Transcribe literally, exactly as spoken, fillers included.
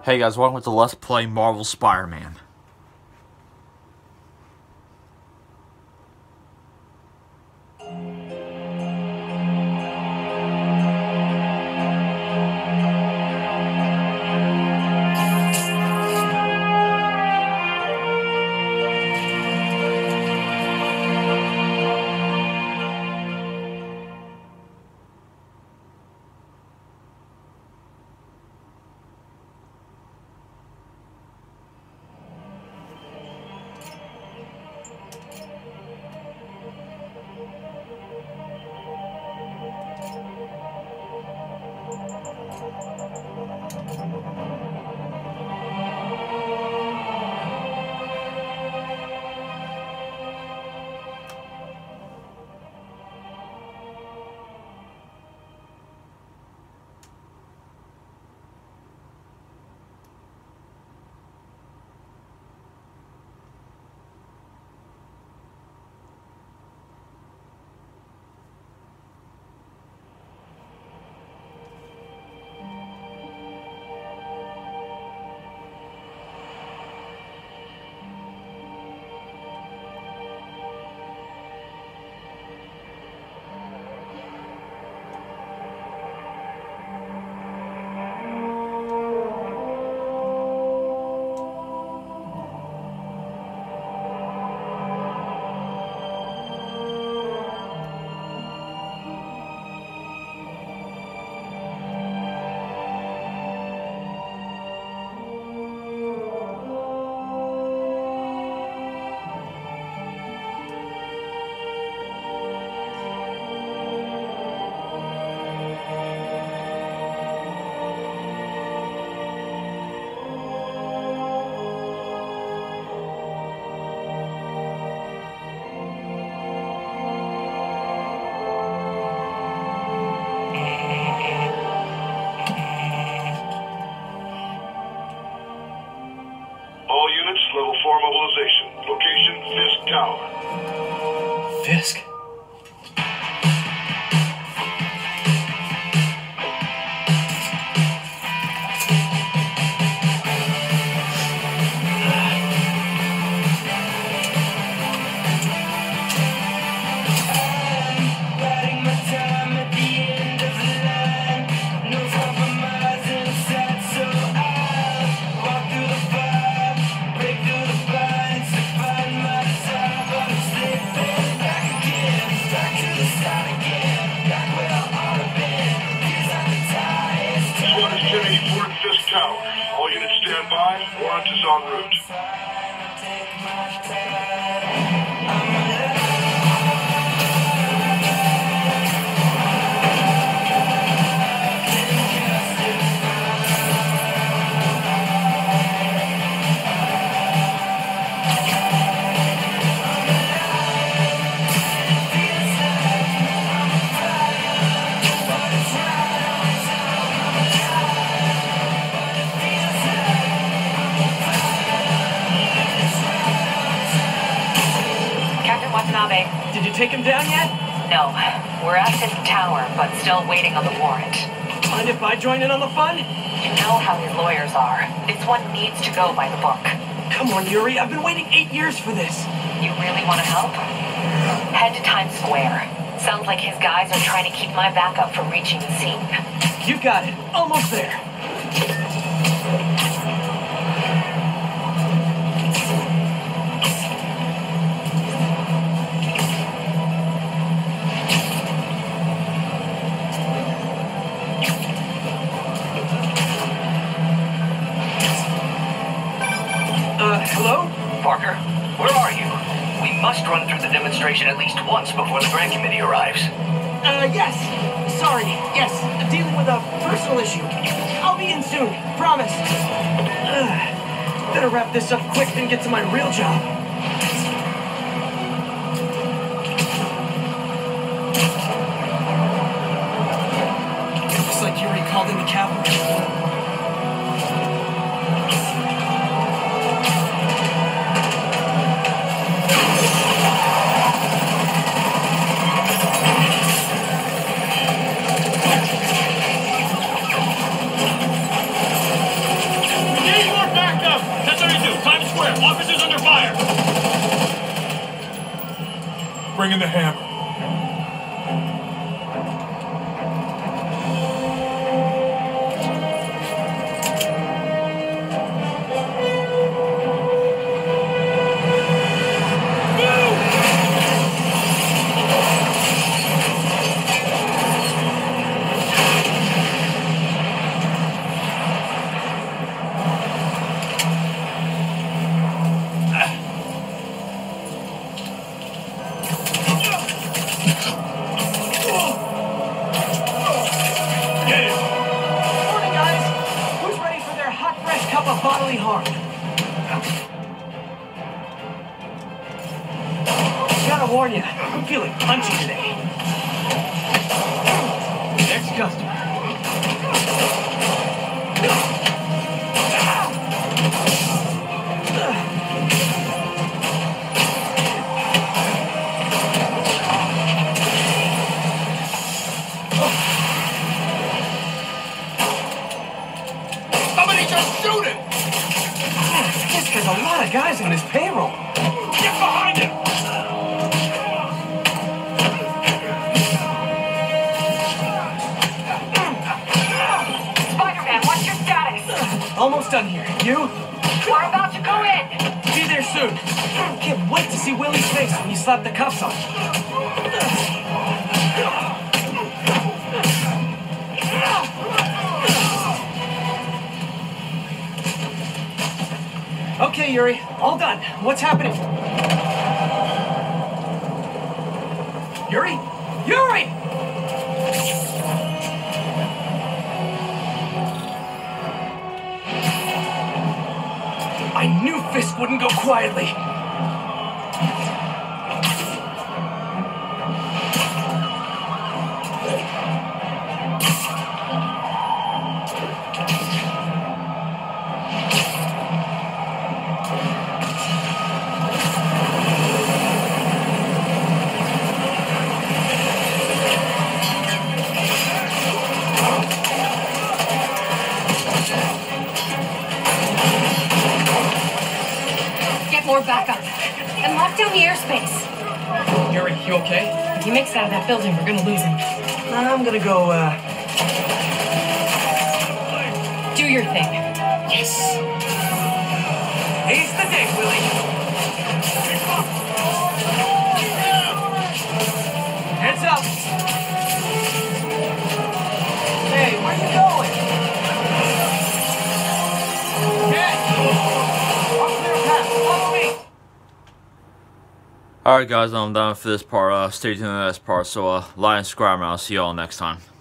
Hey guys, welcome to Let's Play Marvel Spider-Man. All units, level four mobilization. Location, Fisk Tower. Fisk? All units stand by. Warrant is en route. Did you take him down yet? No. We're at Fisk Tower, but still waiting on the warrant. Mind if I join in on the fun? You know how his lawyers are. This one needs to go by the book. Come on, Yuri. I've been waiting eight years for this. You really want to help? Head to Times Square. Sounds like his guys are trying to keep my backup from reaching the scene. You got it. Almost there. Hello? Parker, where are you? We must run through the demonstration at least once before the grant committee arrives. Uh, yes. Sorry, yes. Dealing with a personal issue. I'll be in soon. Promise. Ugh. Better wrap this up quick than get to my real job. Looks like Yuri called in the cavalry. bring in the hammer. Bodily harm. Gotta warn you, I'm feeling punchy today. Next customer. Somebody just shoot him! There's a lot of guys on his payroll. Get behind him! Spider-Man, what's your status? Almost done here. You? We're about to go in. Be there soon. Can't wait to see Willie's face when you slap the cuffs on. Okay, Yuri, all done. What's happening? Yuri? Yuri! I knew Fisk wouldn't go quietly. More backup. And lock down the airspace. Yuri, you okay? If he makes it out of that building, we're gonna lose him. I'm gonna go, uh... Do your thing. Yes! He's the day, Willie! Heads up! Hey, where you going? Hey! Alright guys, I'm done for this part. Uh, stay tuned to the next part. So uh, like and subscribe and I'll see y'all next time.